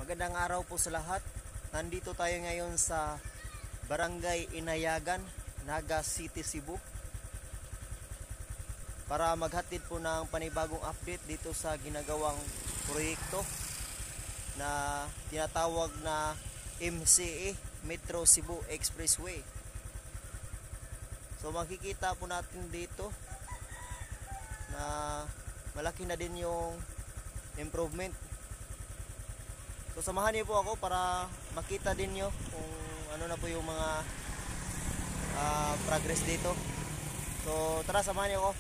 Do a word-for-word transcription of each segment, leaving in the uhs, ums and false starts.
Magandang araw po sa lahat. Nandito tayo ngayon sa Barangay Inayagan, Naga City, Cebu, para maghatid po ng panibagong update dito sa ginagawang proyekto na tinatawag na M C E, Metro Cebu Expressway. So makikita po natin dito na malaki na din yung improvement. So samahan niyo po ako para makita din niyo kung ano na po yung mga uh, progress dito. So tara, samahan niyo ako.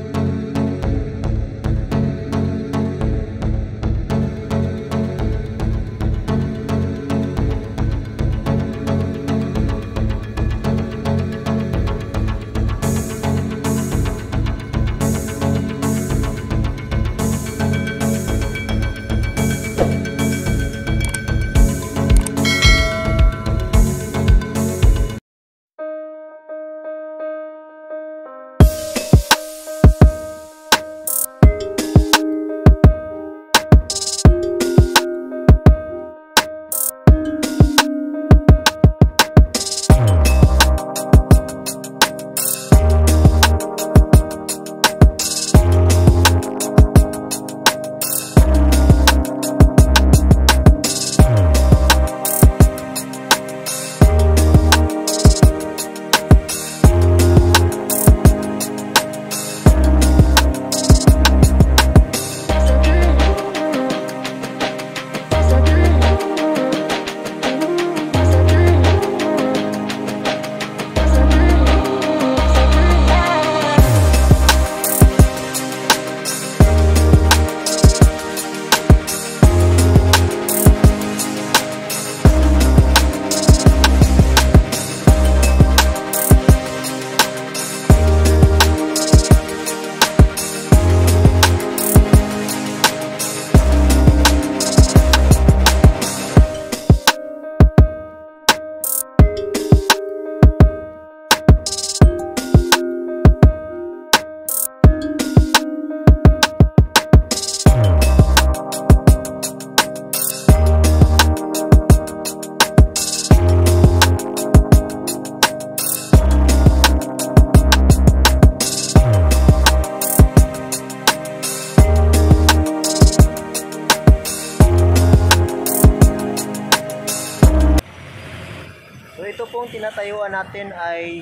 So ito pong tinatayuan natin ay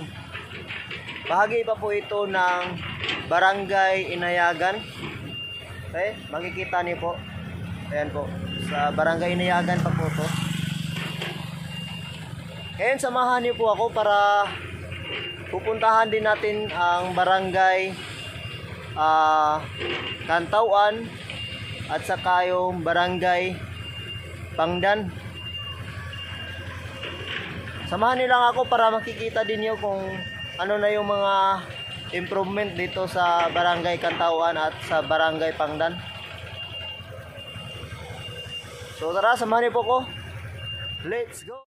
bahagi pa po ito ng Barangay Inayagan. Okay, makikita niyo po. Ayan po, sa Barangay Inayagan pa po to. Ngayon samahan niyo po ako para pupuntahan din natin ang Barangay uh, Kantauan at saka yung Barangay Pangdan. Samahan niyo lang ako para makikita din niyo kung ano na yung mga improvement dito sa Barangay Kantauan at sa Barangay Pangdan. So tara, samahan niyo po ko. Let's go!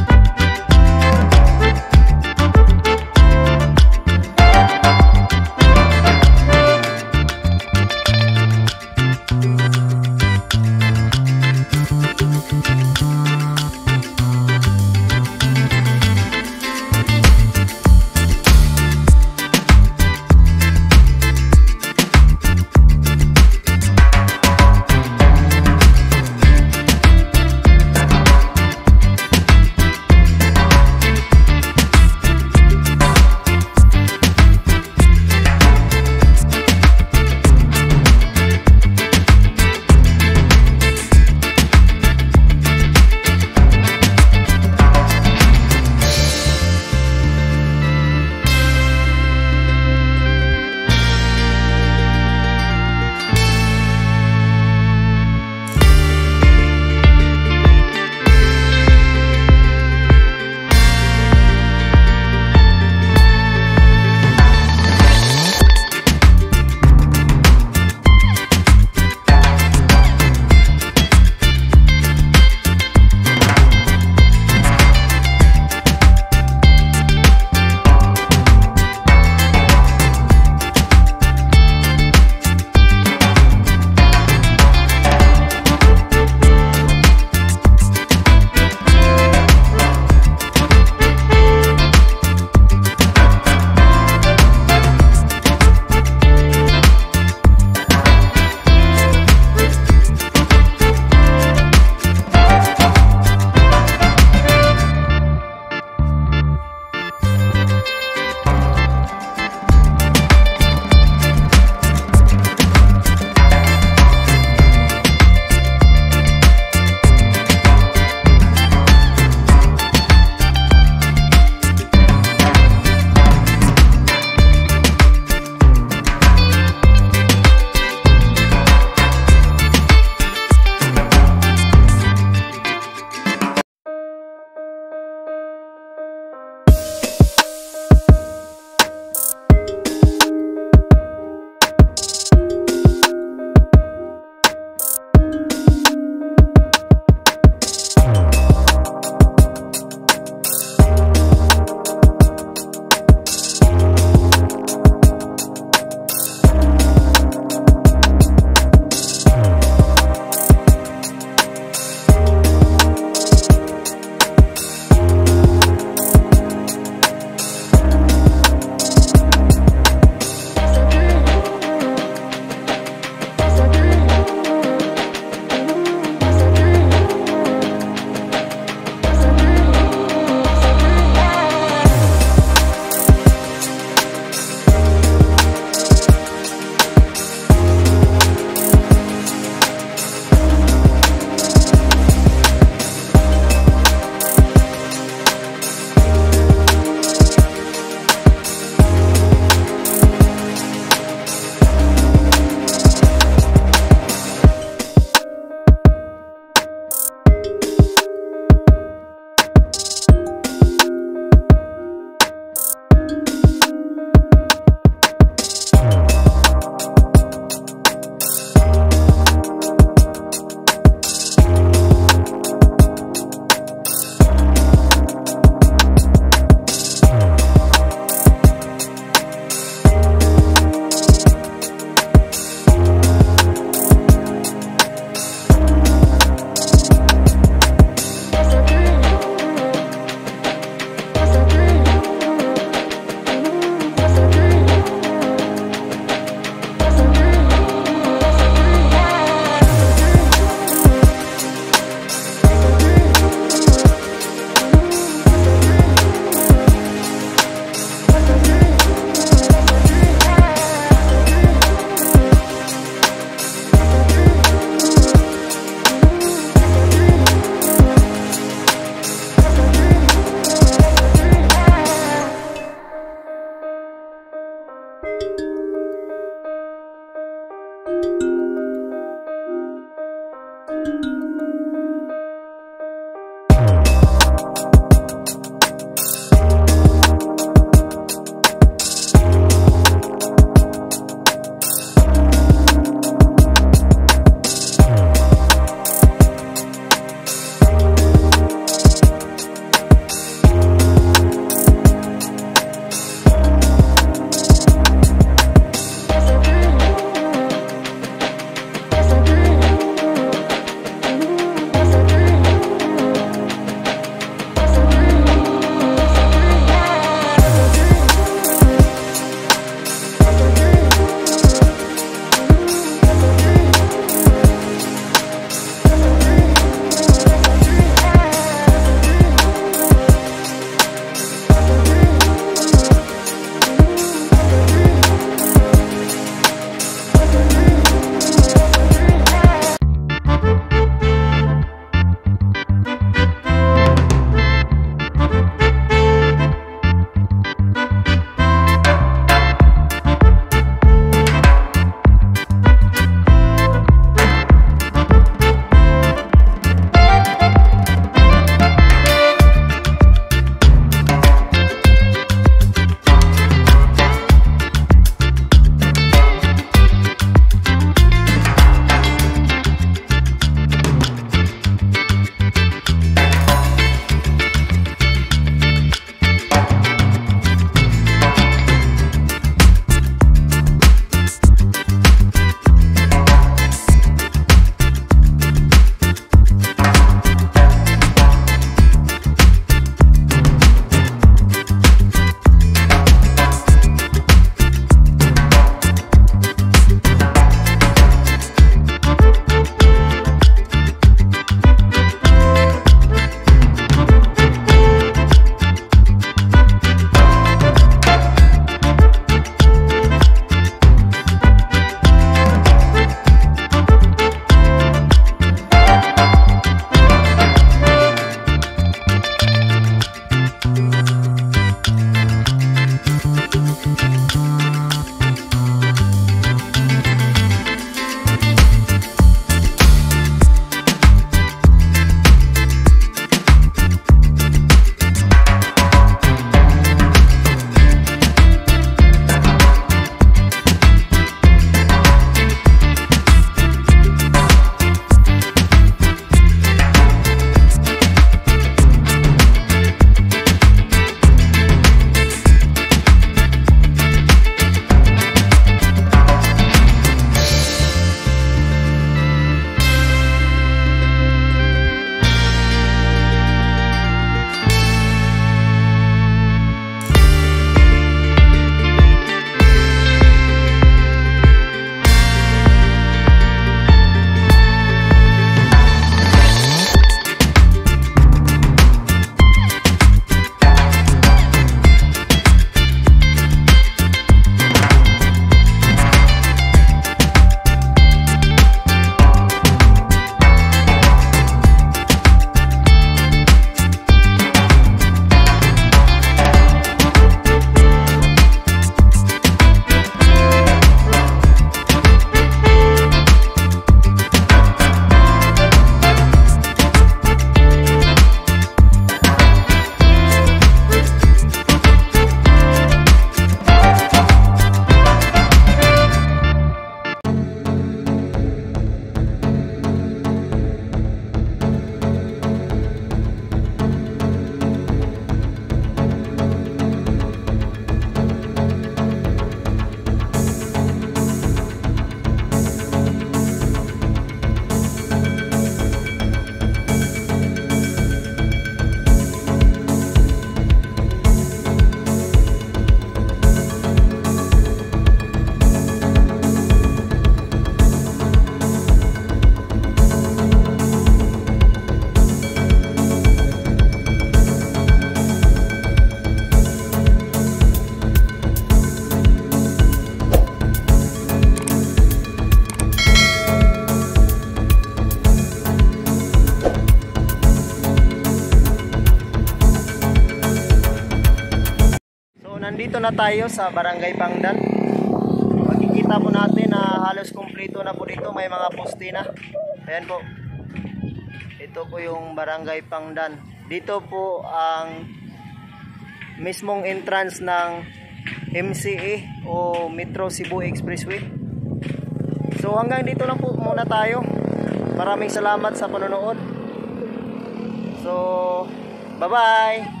nandito na tayo sa Barangay Pangdan. Makikita po natin na halos kumpleto na po dito. May mga poste na. Ayan po. Ito po yung Barangay Pangdan. Dito po ang mismong entrance ng M C A o Metro Cebu Expressway. So hanggang dito lang po muna tayo. Maraming salamat sa panonood. So, bye-bye!